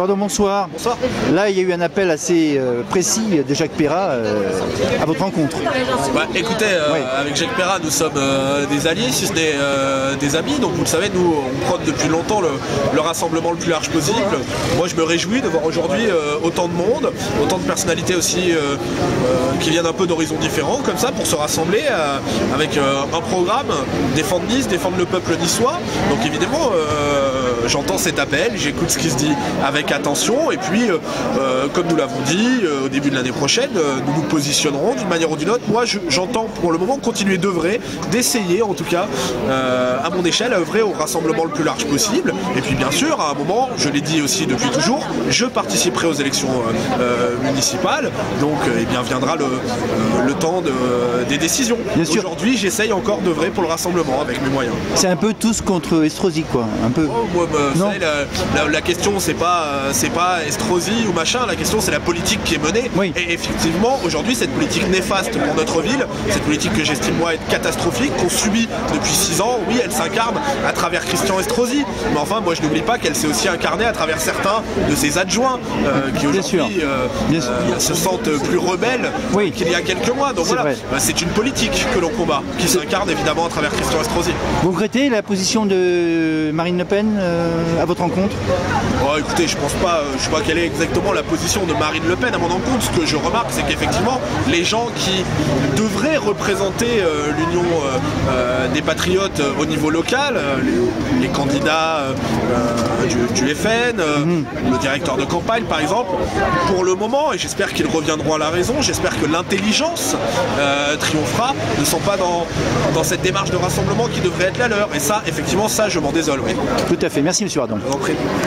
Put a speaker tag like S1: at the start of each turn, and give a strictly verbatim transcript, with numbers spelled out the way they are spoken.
S1: Pardon, bonsoir.
S2: Bonsoir.
S1: Là, il y a eu un appel assez euh, précis de Jacques Perrat euh, à votre rencontre.
S2: Bah, écoutez, euh,
S1: ouais.
S2: avec Jacques Perrat, nous sommes euh, des alliés, si ce n'est euh, des amis. Donc, vous le savez, nous, on prône depuis longtemps le, le rassemblement le plus large possible. Moi, je me réjouis de voir aujourd'hui euh, autant de monde, autant de personnalités aussi euh, euh, qui viennent un peu d'horizons différents, comme ça, pour se rassembler euh, avec euh, un programme, défendre Nice, défendre le peuple niçois. Donc, évidemment, euh, j'entends cet appel, j'écoute ce qui se dit avec attention, et puis euh, euh, comme nous l'avons dit euh, au début de l'année prochaine, euh, nous nous positionnerons d'une manière ou d'une autre. Moi j'entends pour le moment continuer d'œuvrer, d'essayer en tout cas euh, à mon échelle à œuvrer au rassemblement le plus large possible, et puis bien sûr à un moment, je l'ai dit aussi depuis toujours, je participerai aux élections euh, euh, municipales, donc euh, eh bien viendra le, euh, le temps de, des décisions. Aujourd'hui j'essaye encore d'œuvrer pour le rassemblement avec mes moyens.
S1: C'est un peu tous contre Estrosi quoi, un peu.
S2: Oh, moi, bah, vous savez, la, la, la question c'est pas c'est pas Estrosi ou machin, la question c'est la politique qui est menée.
S1: Oui.
S2: Et effectivement aujourd'hui cette politique néfaste pour notre ville, cette politique que j'estime moi être catastrophique, qu'on subit depuis six ans, oui elle s'incarne à travers Christian Estrosi, mais enfin moi je n'oublie pas qu'elle s'est aussi incarnée à travers certains de ses adjoints euh, qui aujourd'hui euh, euh, se sentent plus rebelles
S1: oui.
S2: qu'il y a quelques mois. Donc voilà, bah, c'est une politique que l'on combat, qui s'incarne évidemment à travers Christian Estrosi.
S1: Vous regrettez la position de Marine Le Pen euh, à votre rencontre?
S2: Oh, écoutez, je pense pas, je sais pas quelle est exactement la position de Marine Le Pen à mon encontre. Ce que je remarque, c'est qu'effectivement, les gens qui devraient représenter euh, l'Union euh, euh, des Patriotes euh, au niveau local, euh, les, les candidats euh, du, du F N, euh, mm-hmm. le directeur de campagne par exemple, pour le moment, et j'espère qu'ils reviendront à la raison, j'espère que l'intelligence euh, triomphera, ne sont pas dans, dans cette démarche de rassemblement qui devrait être la leur. Et ça, effectivement, ça, je m'en désole. Oui.
S1: Tout à fait. Merci, monsieur Ardon.
S2: Je vous en prie.